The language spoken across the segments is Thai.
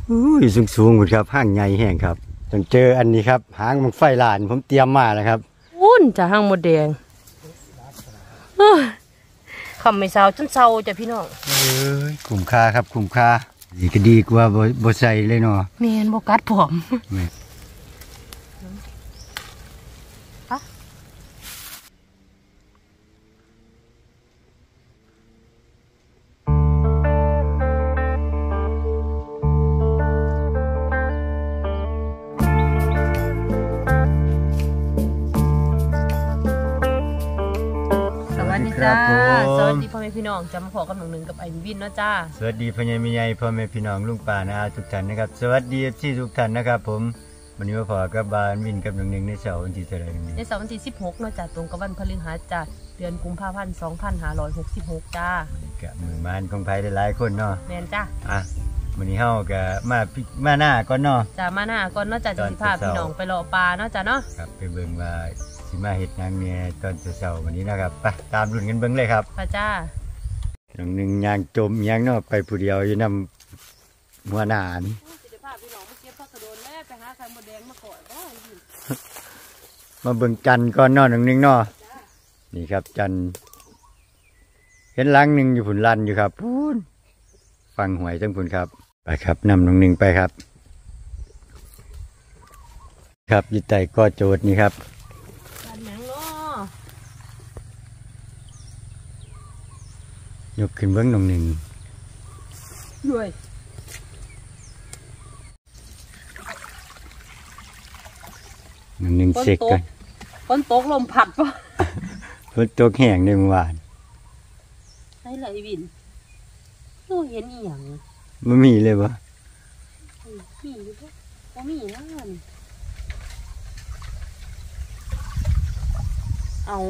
สูงหมดครับห้างใหญ่แห้งครับจนเจออันนี้ครับหางมังไฟลานผมเตรียมมาแล้วครับจะห้างหมดแดงคำไม่เศร้าจนเศร้าจ้ะพี่น้องคุ้มค่าครับคุ้มค่าดีก็ดีกว่าบ่ใส่เลยเนาะเมนโบกัดผมสวัสดีพ่อแม่พี่น้องจะมาขอกับหนึ่งกับไอวินเนาะจ้าสวัสดีพ่อใหญ่แม่ใหญ่พ่อแม่พี่น้องลุงป้านะทุกท่านนะครับสวัสดีที่ทุกท่านนะครับผมวันนี้มาขอกับบานวินกับหนึ่งในเสาร์วันที่เท่าไหร่ในเสาร์วันที่16เนาะจ้าตรงกับวันพฤหัสจ้าเดือนกุมภาพันธ์2566จ้ากับมือมานของไผ่หลายคนเนาะแมนจ้าวันนี้เฮาก็มาหน้าก่อนเนาะจ้ามาหน้าก่อนเนาะจ้าจะพาพี่น้องไปเลาะปลาเนาะจ้าเนาะครับไปเบิ่งว่าสิมาเฮ็ดหยังเนี่ยตอนเช้าวันนี้นะครับไปตามรุ่นกันเบิ่งเลยครับพระจ้าหนึ่งยางจมยางเนาะไปผู้เดียวอยู่นำหัวหน้านี่มาเบิ่งจันก่อนเนาะหนึ่งเนาะนี่ครับจันเห็นลังหนึ่งอยู่ผุนลันอยู่ครับพูนฟังหวยจังผุนครับไปครับนำหนึ่งไปครับครับยึดใจก็โจทย์นี่ครับยกขึ้นเบื้องหนึ่งด้วยหนึ่งเสกกันฝนตกลมพัดปะฝนตกแห้งในเมื่อวานใช่เลยวินโอ้เห็นอีหยังไม่มีเลยวะมีอยู่ปะก็มีนั่นเอา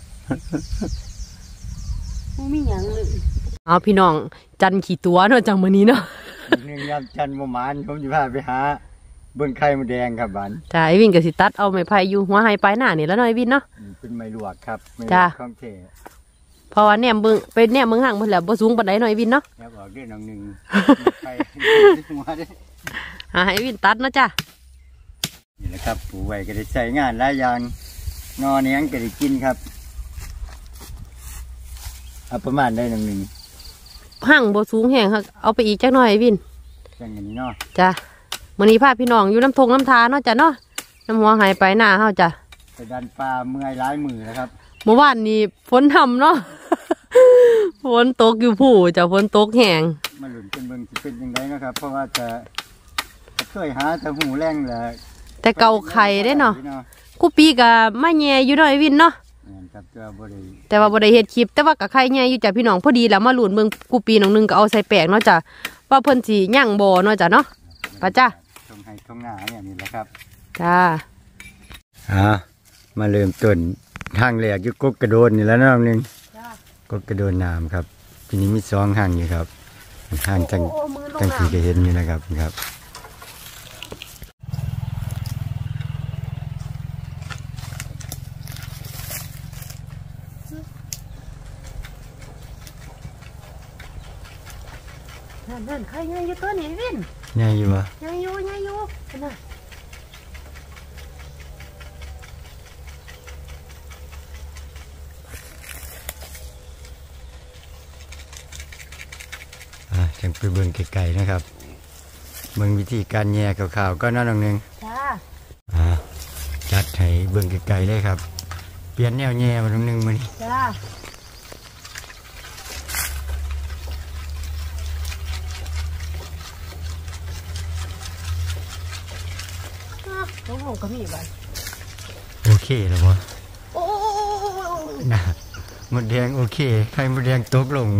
ไม่หยังเลยเอาพี่น้องจันขี่ตัวเนาะจังมื้อนี้เนาะหนึ่งยามจันบ่หมานผมจะพาไปหาเบิ่งไข่มดแดงครับบ้านจ้าไอวินก็สิตัดเอาไม้ไผ่อยู่หัวไห้ปลายหน้านี่แล้วเนาะไอวินเนาะเป็นไม้ลวกครับจ้าของเทเพราะว่าแหนมเบิ่งไปแหนมเบิ่งห่างเพิ่นแล้วบ่สูงปานใดเนาะไอวินเนาะแล้วบอกด้วยน้องหนึ่งไข่หัวได้ไอวินตัดเนาะจ้านี่แหละครับผู้ไว้ก็ได้ใช้งานหลายอย่างนอเนี้ยงก็ได้กินครับประมาณได้หนึ่งห่างบ่สูงแห้งครับเอาไปอีกจักหน่อยวินจังอย่างนี้เนาะจ้ะมื้อนี้พาพี่น้องอยู่น้ำทงน้ำทาเนาะจ้ะเนาะน้ำหัวหายไปหน้าเฮาจ้ะไปดันปลาเมื่อยร้ายมือนะครับเมื่อวานนี้ฝนทำเนาะฝนตกอยู่ผู้จ้ะฝนตกแห้งมาหลุนเป็นเบิ่งสิเป็นยังไงนะครับเพราะว่าจะเคยหาแต่หูแรงแหละแต่เก่าไข่ได้เนาะกูปีกะมาแย่อยู่เนาะไอวินเนาะแต่ว่าบ่ได้เฮ็ดคลิปแต่ว่ากับใครแย่อยู่จ้ะพี่น้องพอดีแล้วมาหลุนเบิ่งกูปีน้องนึงก็เอาใส่แป้งเนาะจ้ะว่าเพิ่นสิย่างบ่เนาะจ้ะเนาะป้าจ้าตรงให้ตรงหน้าเนี่ยนี่แหละครับจ้ามาเริ่มต้นทางแรกอยู่กกกระโดนนี่แล้วน้องนึงกกกระโดนน้ำครับทีนี้มี2ห่างอยู่ครับห่างจังที่จะเห็นนี่นะครับครับนั่นใครไงอยู่ตัวนี้วินไงอยู่วะไงอยู่นะจังไปเบิ่งไกลๆนะครับเบิ่งวิธีการแย่ข่าวๆก็น่าหนึ่งจ้าจัดให้เบิ่งไกลๆเลยครับเปลี่ยนแนวแย่มาหนึ่งมื้อนี้จ้าต้องลงก็มีบ้างโอเคแล้ววะโอ้น่ะมดแดงโอเคไข่มดแดงตกลง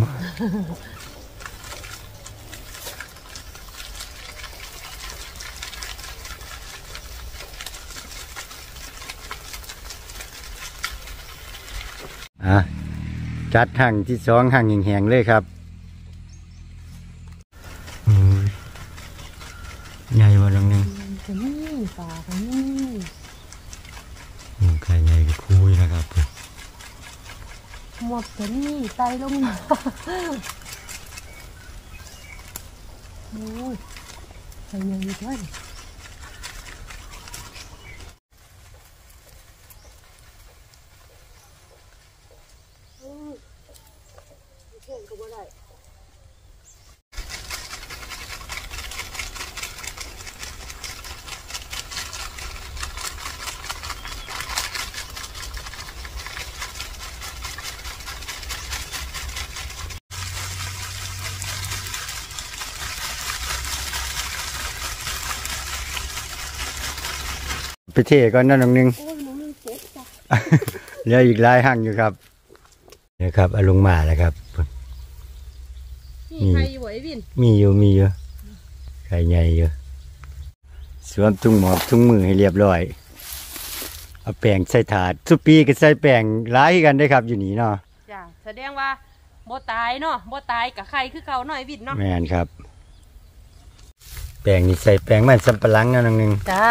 จัดห่างที่2ห่างแห้งๆเลยครับใหญ่กว่านึงปลากันนี่ไข่ใหญ่กับคุยนะครับหมดกันนี่ไตลงมาข่ยังอยู่ด้วยเข่งก็บ่ได้ไปเทก่อนนั่นน้องนึงเหลืออีกหลายหั่งอยู่ครับเนี่ยครับเอาลงมาแล้วครับมีใครอยู่ไอ้วินมีอยู่ไข่ใหญ่อยู่สวมถุงหมอบถุงมือให้เรียบร้อยเอาแป้งใส่ถาดทุกปีก็ใส่แป้งหลายกันได้ครับอยู่นี่เนาะจ้ะแสดงว่าบ่ตายเนาะบ่ตายกับใครคือเก่าหน่อยวินเนาะแม่นครับแป้งนี่ใส่แป้งมันสำปะหลังนะน้องนึงจ้า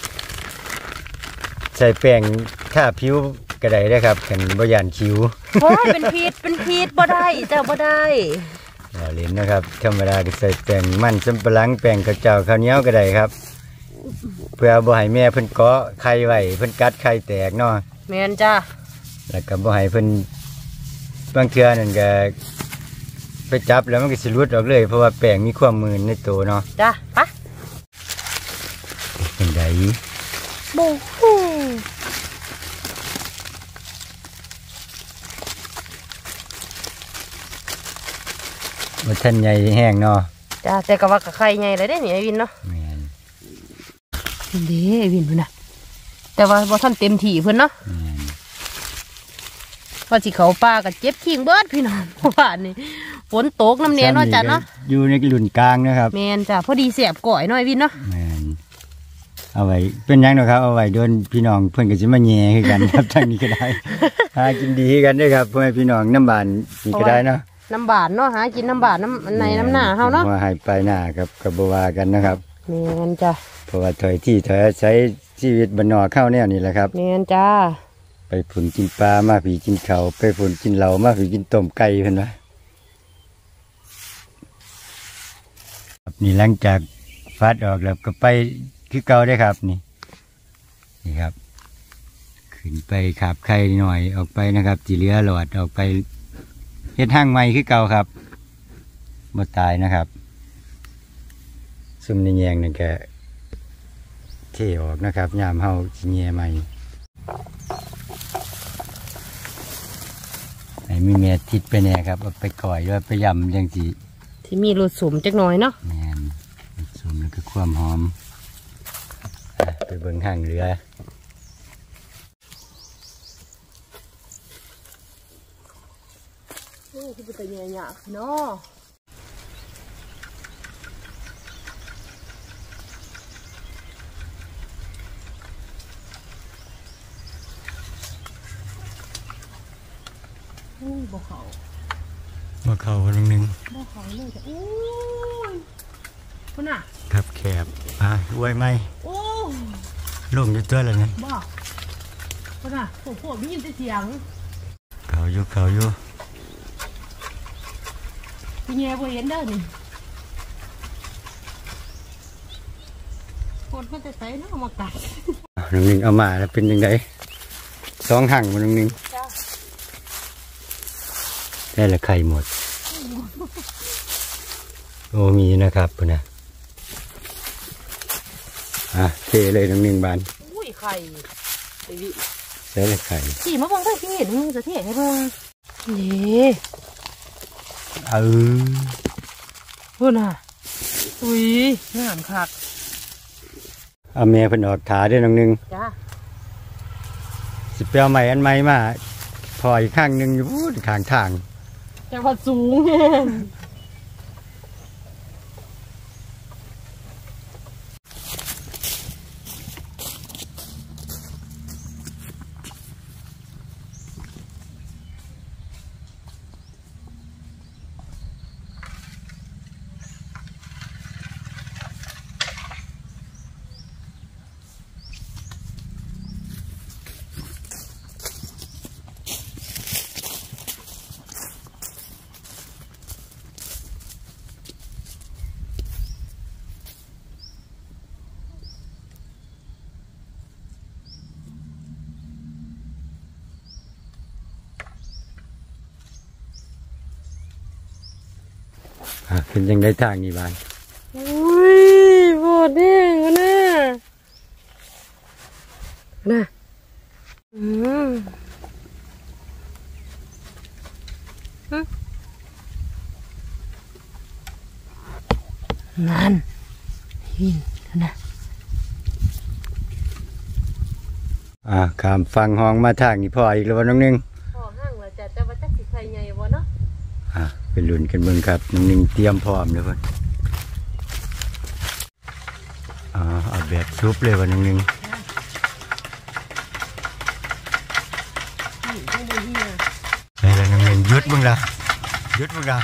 ใส่แป้งถ้าผิวกระไดได้ครับกันบ่ยานคิ้วโอ้ยเป็นพีดบ่ได้จ้าบ่ได้เราเล่นนะครับธรรมดาก็ใส่แป้งมันสำปะหลังแป้งข้าวเจ้าข้าวเหนียวก็ได้ครับเพื่อบ่ให้แม่เพิ่นเกาะไข่ไว้เพิ่นกัดไข่แตกเนาะแม่นจ้าแล้วก็บ่ให้เพิ่นบางเทื่อนั่นก็ไปจับแล้วมันก็สิหลุดออกเลยเพราะว่าแป้งมีความมืนในตัวเนาะจ้าปะเป็นไดโอ้โหมันท่านใหญ่แห้งเนาะจ้าแต่ก็ว่ากับใครใหญ่เลยได้เนี่ยไอ้วินเนาะแม่นเด้ไอ้วินเพิ่นน่ะแต่ว่าบ่ทันเต็มที่เพิ่นเนาะพอสิเขาป่าก็เจ็บขิงเบิดพี่น้องเพราะว่านี่ฝนตกน้ำเนียเนาะจ้ะเนาะอยู่ในรุ่นกลางนะครับแม่นจ้ะพอดีเสียบก่อยหน่อยวินเนาะแม่นเอาไว้เป็นยังเนาะครับเอาไว้โดนพี่น้องเพื่อนก็จะมาแย่คือกันครับทางนี้ก็ได้หากินดีกันด้วยครับเพื่อนพี่น้องน้ำบานนี่ก็ได้เนาะน้ำบานเนาะหากินน้ำบานน้ำในน้ำหน้าเฮาเนาะว่าให้ไปหน้ากับกระบวากันนะครับแม่นจ้ะเพราะว่าถอยที่ถอยใช้ชีวิตบรรนอกเข้าแนวนี่แหละครับแม่นจ้าไปผุนกินปลามาผีกินเขาไปผุนกินเหล่ามาผีกินต้มไก่เห็นไหมนี่หลังจากฟัดออกแล้วก็ไปคือเก่าได้ครับนี่ครับขึ้นไปขับไข่หน่อยออกไปนะครับจีเหลือหลอดออกไปเฮ็ดห้างใหม่คือเก่าครับบ่ตายนะครับซุ่มในแยงนั่นแกเทออกนะครับยามเฮาสิแย่ใหม่ไอ้มีเมียทิดไปแน่ครับเอาไปก่อยด้วยไปยำยังสิที่มีรสสมจักหน่อยเนาะแม่นรสสมแล้วก็ความหอมไปเบิ่งห้างเรือคือเป็นยังไงเนาะบ่เขาวันนึงบ่เขาเลยจ้ะโอ้ยคุณน่ะครับแคบไว้ไหมโอ้ลงอยู่ตัวแล้วเนี่ยบ่คุณน่ะพวกมียินเสียงเขาอยู่พี่แง่บ่เห็นเด้อนี่คนมันจะใส่เนาะมากัดน้องนึงเอามาแล้วเป็นยังไง2 หั่งมันน้องนึงได้ละไข่หมดโอ้มีนะครับพุ่นนะเทเลยน้องนึงบานอุ้ยไข่ไอ้วิได้ละไข่ขี่มาบังได้พี่น้องนึงจะเทให้เบิ่งนี่พุ่นน่ะอุ้ยงามคักเอาแม่เพิ่นออกขาด้วยน้องนึงจ้าสิเปียวใหม่อันใหม่มาพออีกข้างนึงอยู่ข้างทางแต่ว่าสูงเป็นยังไงทางนี้บ้างอุ้ยปวดแน่วะน่ะน่ะนั่นหินนะข้ามฟังห้องมาทางนี้พ่ออีกแล้วน้องนึงพ่อห้างแล้วจ้ะแต่ว่าจักสิใครใหญ่บ่เนาะเป็นลุ้นกันเบิ่งครับน้องนึงเตรียมพร้อมเลยเพิ่นเอาแบบซุปเลยว่าน้องนึงใช่แล้วน้องนึงหยุดมึงละหยุดมึงละ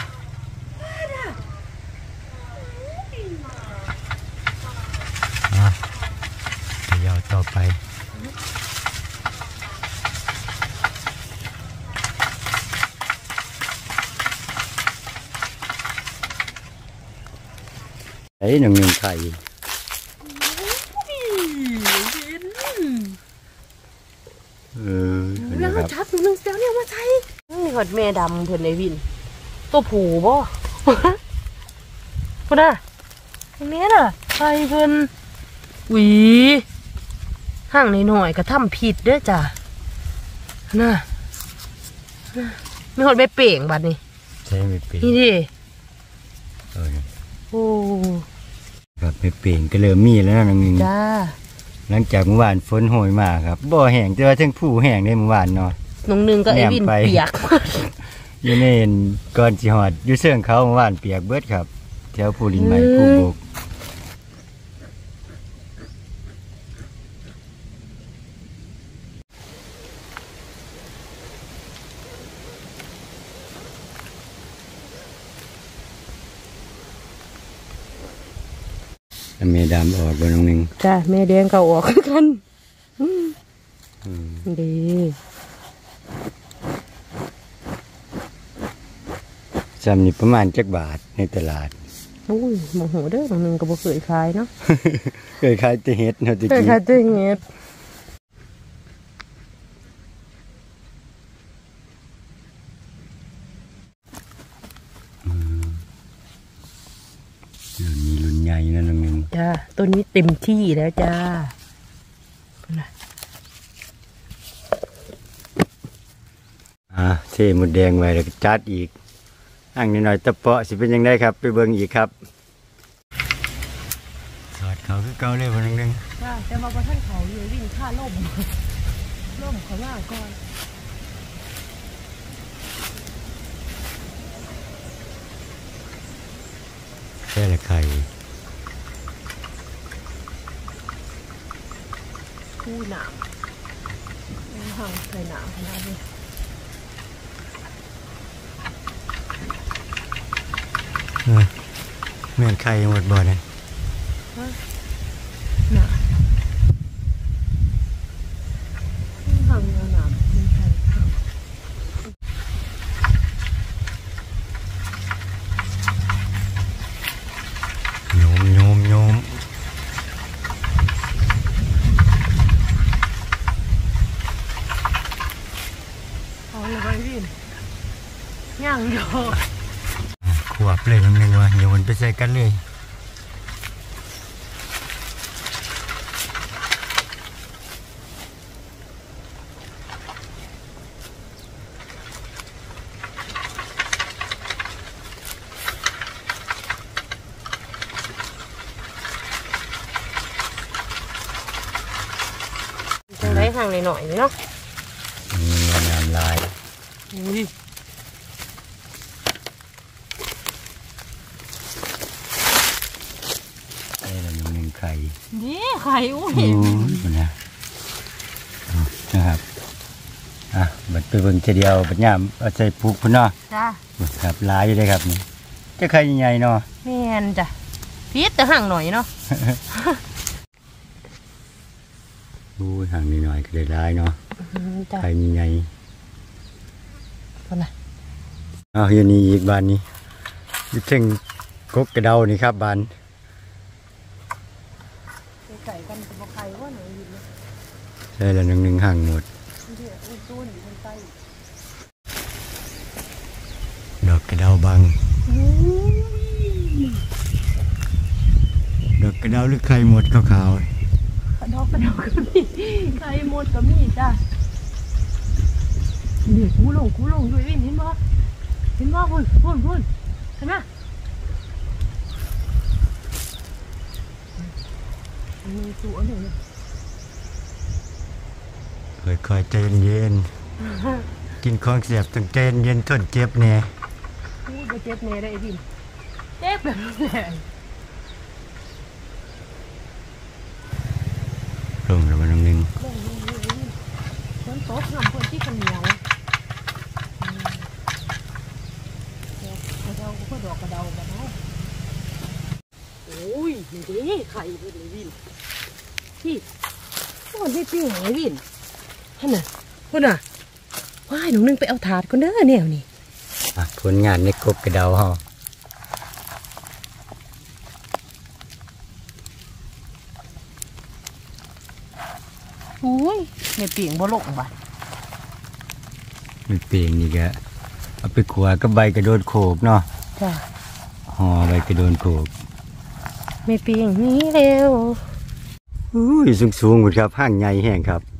เดี๋ยวต่อไปไอ้หนึ่งไข่แล้วก็จับหนึ่งเสียวเนี่ยมาใช้นี่หอดแม่ดำเพิ่นไอวินตัวผูบ่พุ่นน่ะตรงนี้น่ะใครเพิ่นหวีห่างหน่อยๆก็ทำผิดเด้อจ้ะน่ะมีหอดแม่เป่งบัดนี้ใช่ไม่เป่งนี่ดิโอ้ครับไม่เป่งก็เริ่มมีแล้วนะน้องนึงจ้าหลังจากเมื่อวานฝนโหยมาครับบ่อแห้งแต่ว่าทั้งผู้แห้งได้เมื่อวานเนาะน้องนึงก็ไอวินเปียกอยู่ในก่อนสิหอดอยู่เสื่องเขาเมื่อวานเปียกเบิดครับแถวภูรินใหม่ภูบุกแม่ดำออกบนน้องนึงจ้าแม่แดงเขาออกกันดีจำนี่ประมาณจักบาทในตลาดอุ้ยโมโหเด้อน้องนึงก็บ่เคยขายเนาะเคยขายแต่เห็ดเนาะตะกี้เคยขายแต่เห็ดมีรุ่นใหญ่นะน้องนึงจ้าตัวนี้เต็มที่แล้วจ้าเท่หมดแดงไว้แล้วก็จัดอีกอ่างนิดหน่อยตะเปาะสิเป็นยังไงครับไปเบิ่งอีกครับสอดเขาคือเก่าเลยวันนึงจ้าแต่มาประทันเขาอยู่วิ่งข้าล่มเขาว่าก่อนแค่ละไข่คู่หนามห่างใส่หนามขนาดนี้เหมือนไข่หมดบ่อเนี่ยห่างหนามเป็นไข่โยมเอาเลยไปวินย่างโยขวบเลยน้องนึงว่าโยนไปใส่กันเลยจังได้ห่างหน่อยๆเนาะน้ำลายไข่นี่ไข่อุ้ยนะครับบัดไปเบิ่งเฉดียวบัดย่ามเอาใส่ปุกพุ่นเนาะจ้าครับลายอยู่เลยครับนี่จะไข่ใหญ่เนาะแม่นจ้ะพีชแต่ห่างหน่อยเนาะห่างนิดหน่อยก็ได้ลายเนาะไข่ใหญ่คนละอยู่นี่อีกบานนี้อยู่ถึงกกกระเดานี่ครับบานใช่แล้วนึงห่างหมดดอกกระเดาบังดอกกระเดาหรือไข่หมดขาวกระดอกก็มีไข่หมดก็มีจ้ะเดี๋ยวกูลงด้วยวินเห็นบ่พุ่นเห็นไหมมีตัวหนึ่งค่อยๆใจเย็นกินของเสียบต้องใจเย็นทนเจ็บแน่พูดว่าเจ็บแน่ได้ดิเจ็บแบบนี้แหละลงแล้วมันนึงฝนตกน้ำฝนที่ขันเหนียวกระเดาก็ดอกกระเดากันเนาะโอ้ยนี่ไข่เลยวินที่มันไม่เปรี้ยวไอ้วินท่านน่ะว้ายหนูนึงไปเอาถาดคนเด้อแนวนี่ผลงานในกบกระเดาฮะโอ้ยไม่เปลี่ยงบ่ลงบ่ไม่เปลี่ยงนี่ก็เอาไปขัวกับใบกระโดดโขบเนาะจ้ะห่อใบกระโดดโขบไม่เปลี่ยงนี้เร็วอุ้ยสูงหมดครับห้างใหญ่แห้งครับ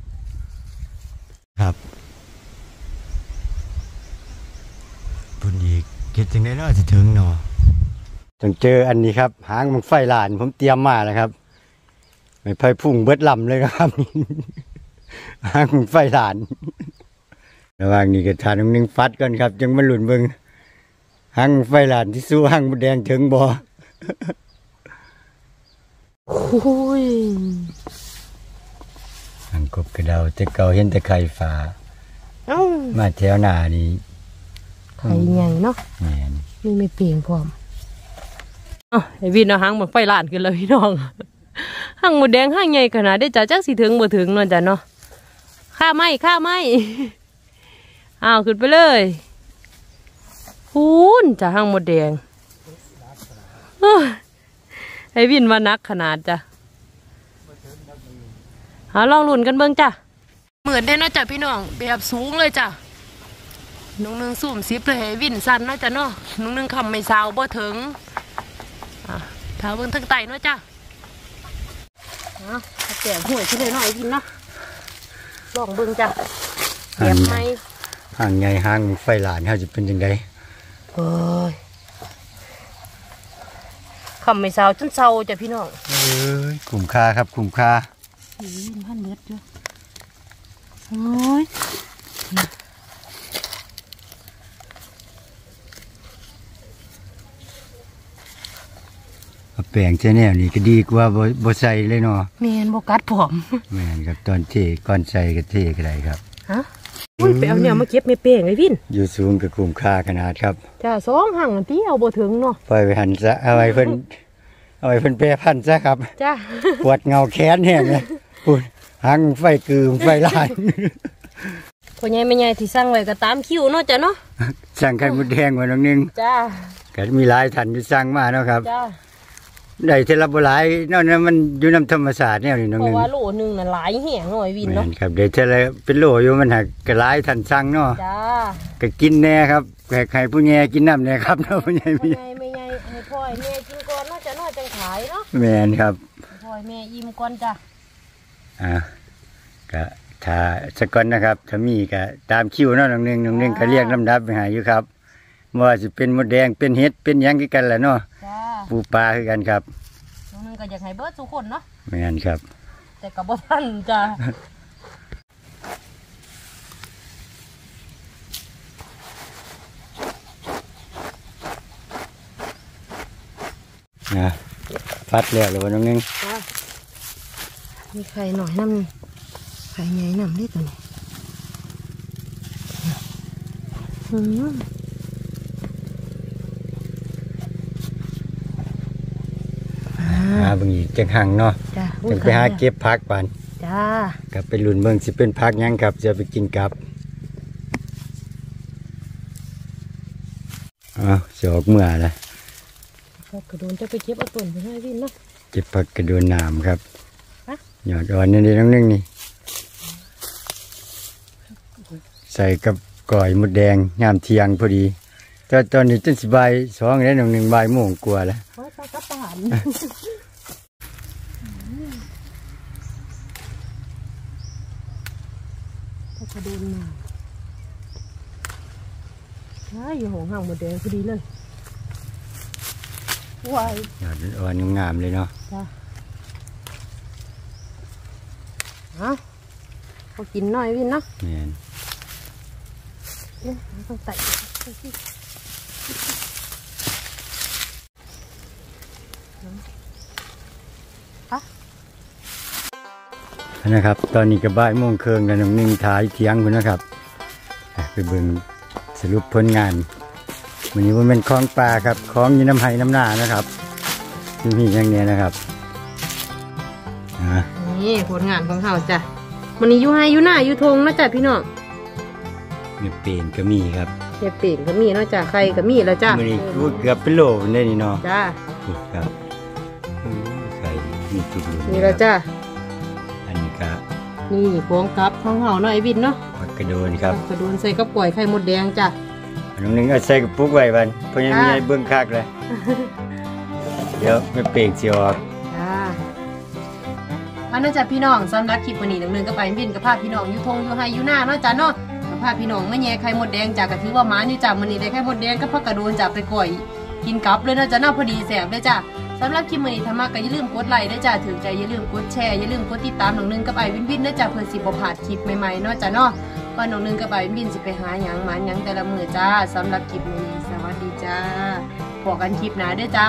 ปุ่นอีกเก็บจังได้น่าจะถึงเนาะต้องเจออันนี้ครับหางมันไฟลานผมเตรียมมาแล้วครับไม่ไฟพุ่งเบิดลำเลยครับหางมันไฟลานระหว่างนี้ก็ทานนึงฟัดก่อนครับจังมาหลุนเบิ่งหางไฟลานที่สู้หางมดแดงถึงบ่โอ้ยหางกบกระเดาแต่เก่าเห็นแต่ไข่ฟ้ามาแถวหน้านี่ไข่ใหญ่เนาะนี่ไม่เปลี่ยนพร้อมไอ้วินเอาหางมันไฟลานกันเลยพี่น้องหางหมดแดงหางใหญ่ขนาดได้จ่าจักสิถึงบ่ถึงนั่นจ้ะเนาะข้าไม่ขึ้นไปเลยพูนจะหางหมดแดงไอ้วินว่านักขนาดจ้ะลองลุ้นกันเบิ่งจ้ะเหมือนได้เนาะจ้ะพี่น้องแบบสูงเลยจ้ะน้องนึงสุ่มซิปเลยวินสั้นเนาะจ้ะเนาะน้องนึงคำไม่สาวบ่ถึงถ้าเบิ่งทั้งไตเนาะจ้ะแกะห่วยที่เลยหน่อยวินเนาะลองเบิ่งจ้ะแกะไหมห่างไงห่างไฟหลานเขาจะเป็นยังไงคำไม่สาวจนเศร้าจ้ะพี่น้องคุ้มค่าครับคุ้มค่าวินพันเบิดจ้ะโอ้ยแปลงเช่นนี้นี่ก็ดีกว่าบ่ใส่เลยเนาะแมนบ่กัดผมแมนครับตอนเทก่อนใส่ก็เทก็ได้ครับไปเอาเนี่ยมาเก็บไม่เป้งไอ้วินอยู่สูงกับคุ้มค่าขนาดครับจ้า2ห่างที่เอาบ่ถึงเนาะปล่อยไปหันซะเอาไว้เพิ่นแปรพันซะครับจ้าปวดเงาแขนแห้งเลยพูดหางไฟกือไฟลายพ่อใหญ่แม่ใหญ่ที่สั่งไว้ก็ตามคิวเนาะจ้ะเนาะสั่งไข่มดแดงไว้น้องนึงจ้าก็มีหลายท่านที่สั่งมาเนาะครับจ้าได้เทละบ่หลายเนาะมันอยู่น้ำธรรมศาสตร์เนี่ยนี่น้องนึงเพราะว่าโลนึงน่ะหลายแห้งหน่อยวินเนาะครับได้เทละเป็นโลอยู่มันหักก็หลายท่านสั่งเนาะจ้าก็กินแน่ครับใครผู้แง่กินน้ำแน่ครับเนาะผู้ใหญ่ไม่ใหญ่ให้พ่อยแม่กินก่อนเนาะจ้ะเนาะจังขายเนาะแม่นครับพ่อยแม่อิ่มก่อนจ้ะก็ถ้าสักก่อนนะครับถ้ามีก็ตามคิวเนาะน้องนึงก็เรียกลำดับไปหาอยู่ครับว่าจะเป็นมดแดงเป็นเห็ดเป็นยังกี่กันแหละเนาะปูปลาคือกันครับน้องนึงก็อยากให้เบิร์ดทุกคนเนาะไม่งั้นครับแต่กับบ่ทันจ้ะฟัดแล้วหรือว่าน้องนึงมีไข่หน่อยน้ำไข่ใหญ่น้ำได้ตัวนี้บางทีจังหังเนาะจังไปหาเก็บพักปันจ้ากับไปหลุนเมืองสิเป็นพักยังครับจะไปกินกับจะออกเมื่อละกระโดนจะไปเก็บเอาต้นไปให้วินเนาะเก็บผักกระโดนน้ำครับหยอดอ่อนนี่น้องนึงนี่ใส่กับก่อยมดแดงงามเทียงพอดีตอนนี้จน2:02แล้วน้องนึงบ่ายโมงกว่าแล้วพอถ้ากระโดนมาใช่อยู่ห้องห่างหมดแดงพอดีเลยวายยอดอ่อนงามเลยเนาะจ้าเขากินหน่อยวินเนาะแม่นต้องไต่นะครับตอนนี้ก็บ่ายโมงครึ่งแล้วน้องนิ่งถ่ายเที่ยงคุณนะครับไปเบิ่งสรุปผลงานวันนี้ว่าเป็นคลองปลาครับคลองยีน้ำไห้น้ำหน้านะครับที่มีอย่างเนี้ยนะครับนี่ผลงานของเขาจ้ะวันนี้อยู่ให้อยู่หน้าอยู่ทงนะจ้ะพี่น้องเนื้อเป่งก็มีครับเนื้อเป่งก็มีนะจ้ะไข่ก็มีแล้วจ้ะวันนี้เกือบเป็นโลได้นี่เนาะจ้ะครับไข่มีจุดนี่แล้วจ้ะอันนี้ก็นี่โค้งกับของเขาหน่อยวินเนาะผักกระโดนครับกระโดนใส่กระป๋อยไข่มดแดงจ้ะน้องนึงเอาใส่กระปุกไว้บันเพราะยังมีเบื้องคักเลยเดี๋ยวไม่เป่งเสียวอันนั้นจ้ะพี่น้องสำหรับคลิปวันนี้น้องนึงก็ไปบินกับภาพพี่น้องอยู่ทงอยู่ให้อยู่หน้าเนาะจ้ะเนาะกับภาพพี่น้องไม่แย่ไข่มดแดงจ้ะก็ถือว่าหมานี่จ้ะวันนี้ได้ไข่มดแดงกับผักกระโดนจ้ะไปก่อยกินกับเลยเนาะจ้ะเนาะพอดีแสบเลยจ้ะสำหรับคลิปวันนี้ทำมาก็อย่าลืมกดไลค์ด้วยจ้ะถึงใจอย่าลืมกดแชร์อย่าลืมกดติดตามน้องนึงกับไอวินวินด้วยจ้ะเพื่อสิบ่พลาดคลิปใหม่ๆเนาะจ้ะเนาะว่าน้องนึงกับไอวินวินสิไปหาหยังหมันหยังแต่ละมื้อจ้าสำหรับคลิปนี้สวัสดีจ้าพบกันคลิปหน้าด้วยจ้า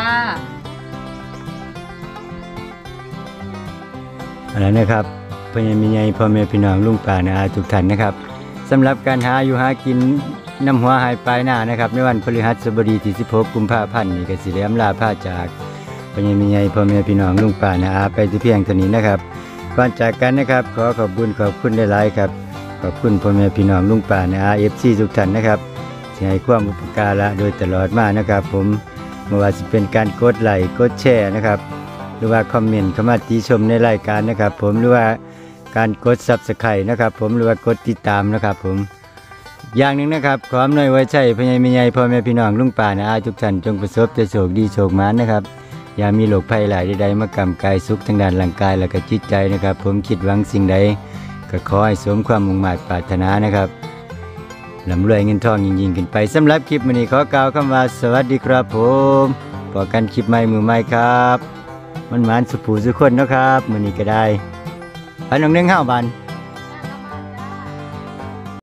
อะไรนะครับพ่อแม่พี่ใหญ่พ่อแม่พี่น้องลุงป้าน้าอาทุกท่านนะครับสำหรับการหาอยู่หากินน้ำหัวหายปลายหน้านะครับในวันพฤหัสบดีที่16 กุมภาพันธ์นี้ก็สิได้อำลาพาจากพ่อแม่พี่ใหญ่พ่อแม่พี่น้องลุงป้าน้าอาไปที่เพียงเท่านี้นะครับก่อนจากกันนะครับขอขอบคุณหลายๆครับขอบคุณพ่อแม่พี่น้องลุงป้าน้าอา FC ทุกท่านนะครับที่ให้ความอุปการะโดยตลอดมานะครับผมไม่ว่าจะเป็นการกดไลค์กดแชร์นะครับหรือว่าคอมเมนต์เข้ามาติชมในรายการนะครับผมหรือว่าการกด Subscribe นะครับผมหรือว่ากดติดตามนะครับผมอย่างหนึ่งนะครับขออำนวยไว้ใช่พ่อใหญ่แม่ใหญ่พ่อแม่พี่น้องลุงป้าน้าอาทุกท่านจงประสบแต่โชคดีโชคมานนะครับอย่ามีโรคภัยหลายใดๆมากำกายสุขทางด้านร่างกายและก็จิตใจนะครับผมคิดหวังสิ่งใดก็ขอให้สมความมุ่งมั่นปรารถนานะครับร่ำรวยเงินทองยิ่งๆขึ้นไปสำหรับคลิปวันนี้ขอกล่าวคำว่าสวัสดีครับผมพบกันคลิปใหม่มือใหม่ครับมันหมานสุขผู้สุขคนนะครับวันนี้ก็ได้ไปน้องเน่งห้าวบัน